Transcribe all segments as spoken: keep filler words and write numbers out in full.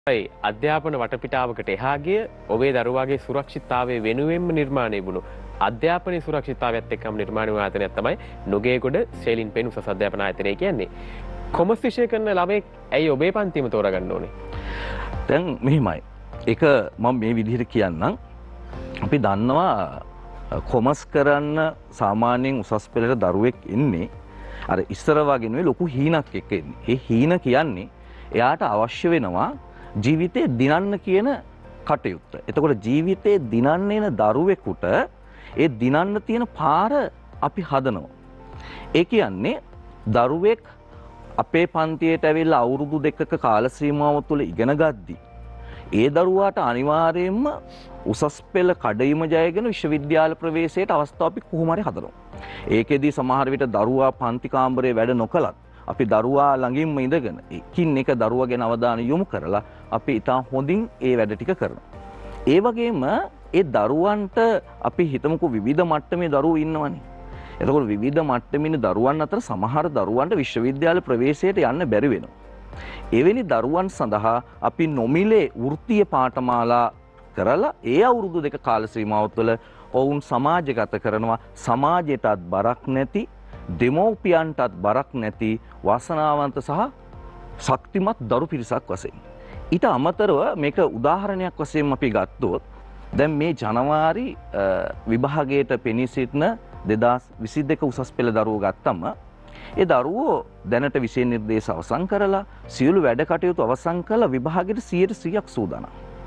අධ්‍යාපන වටපිටාවකට එහා ගිය ඔබේ දරුවාගේ සුරක්ෂිතතාවය වෙනුවෙන්ම නිර්මාණය වුණු අධ්‍යාපනයේ සුරක්ෂිතතාවයත් එක්කම නිර්මාණය වූ ආයතනයක් තමයි නුගේගොඩ ශේලින් පෙන් උසස් අධ්‍යාපන ආයතනය කියන්නේ. කොමර්ස් විෂය කරන ළමයෙක් ඇයි ඔබේ පන්තිම තෝරගන්න ඕනේ? දැන් මෙහිමයි. ඒක මම මේ විදිහට කියන්නම්. අපි දන්නවා කොමර්ස් කරන්න සාමාන්‍යයෙන් උසස් පෙළට දරුවෙක් එන්නේ අර ඉස්සර වගේ නෙවෙයි ලොකු හීනක් එක්ක එන්නේ. ඒ හීන කියන්නේ එයාට අවශ්‍ය වෙනවා ජීවිතේ දිනන්න කියන කටයුත්ත. එතකොට ජීවිතේ දිනන්න එන දරුවෙකුට ඒ දිනන්න තියෙන පාර අපි හදනවා. ඒ කියන්නේ දරුවෙක් අපේ පන්තියට ඇවිල්ලා අවුරුදු දෙකක කාල සීමාව තුළ ඉගෙන ගද්දි ඒ දරුවාට අනිවාර්යයෙන්ම උසස් පෙළ කඩයිම ජයගෙන විශ්වවිද්‍යාල ප්‍රවේශයට අවස්ථාව අපි කොහොම හරි හදනවා. ඒකෙදී සමහර විට දරුවා පන්ති කාමරේ වැඩ නොකලත් අපි දරුවා ළඟින්ම ඉඳගෙන එකින් එක දරුවා ගැන අවධානය යොමු කරලා අපි ඉතා හොඳින් ඒ වැඩ ටික කරනවා. ඒ වගේම ඒ දරුවන්ට අපි හිතමුකෝ විවිධ මට්ටමේ දරුවෝ ඉන්නවනේ. එතකොට විවිධ මට්ටමින් දරුවන් අතර සමහර දරුවන්ට විශ්වවිද්‍යාල ප්‍රවේශයට යන්න බැරි වෙනවා. එවැනි දරුවන් සඳහා අපි නොමිලේ වෘත්තීය පාඨමාලා කරලා ඒ අවුරුදු දෙක කාල සීමාව තුළ ඔවුන් සමාජගත කරනවා. සමාජයටත් බරක් නැති, දෙමව්පියන්ටත් බරක් නැති වාසනාවන්ත සහ ශක්තිමත් දරු පිරිසක් වශයෙන්. ඊට අමතරව මේක උදාහරණයක් වශයෙන් අපි ගත්තොත් දැන් මේ ජනවාරි විභාගයට පෙනී සිටින දෙදාස් විසි දෙක උසස් පෙළ දරුවෝ ගත්තම ඒ දරුවෝ දැනට විෂය නිර්දේශ අවසන් කරලා සියලු වැඩ කටයුතු අවසන් කරලා විභාගයට සියයට සීයක් සූදානම්.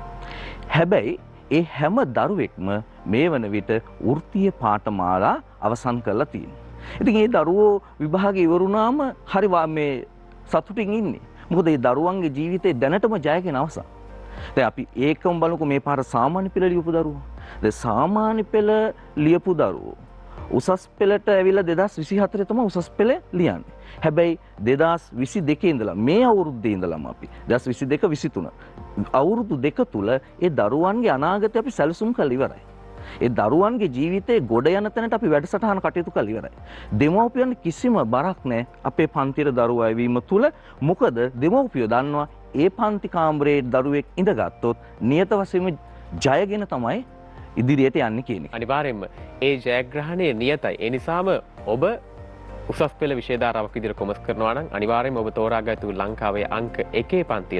හැබැයි ඒ හැම දරුවෙක්ම මේ වන විට වෘත්තීය පාඨමාලා අවසන් කරලා තියෙනවා. ඉතින් ඒ දරුවෝ විභාගය ඉවරුනාම හරි මේ සතුටින් ඉන්නේ. මොකද ඒ දරුවන්ගේ ජීවිතේ දැනටම ජයගෙන අවසන්. දැන් අපි ඒකම බලමුකෝ මේ පාර සාමාන්‍ය පෙළ ලියපු දරුවෝ. දැන් සාමාන්‍ය පෙළ ලියපු දරුවෝ උසස් පෙළට ඇවිල්ලා දෙදාස් විසි හතරේ තමයි උසස් පෙළ ලියන්නේ. හැබැයි දෙදාස් විසි දෙකේ ඉඳලා මේ අවුරුද්දේ ඉඳලම අපි දෙදාස් විසි දෙක විසි තුන අවුරුදු දෙක තුල ඒ දරුවන්ගේ අනාගතය අපි සැලසුම් කරලා ඉවරයි. ඒ දරුවන්ගේ ජීවිතේ ගොඩ යන තැනට අපි වැඩසටහන කටයුතු කරලා ඉවරයි. දෙමව්පියන් කිසිම බරක් නැහැ අපේ පන්තියේ දරුවා ඇවීම තුල. මොකද දෙමව්පියෝ දන්නවා ඒ පන්ති කාමරයේ දරුවෙක් ඉඳගත්තොත් නියත වශයෙන්ම ජයගෙන තමයි ඉදිරියට යන්නේ කියන එක. අනිවාර්යයෙන්ම ඒ ජයග්‍රහණය නියතයි. ඒ නිසාම ඔබ උසස් පෙළ විෂය ධාරාවක් විදිහට කොමර්ස් කරනවා නම් අනිවාර්යයෙන්ම ඔබ තෝරාගත්තු ලංකාවේ අංක එකේ පන්තිය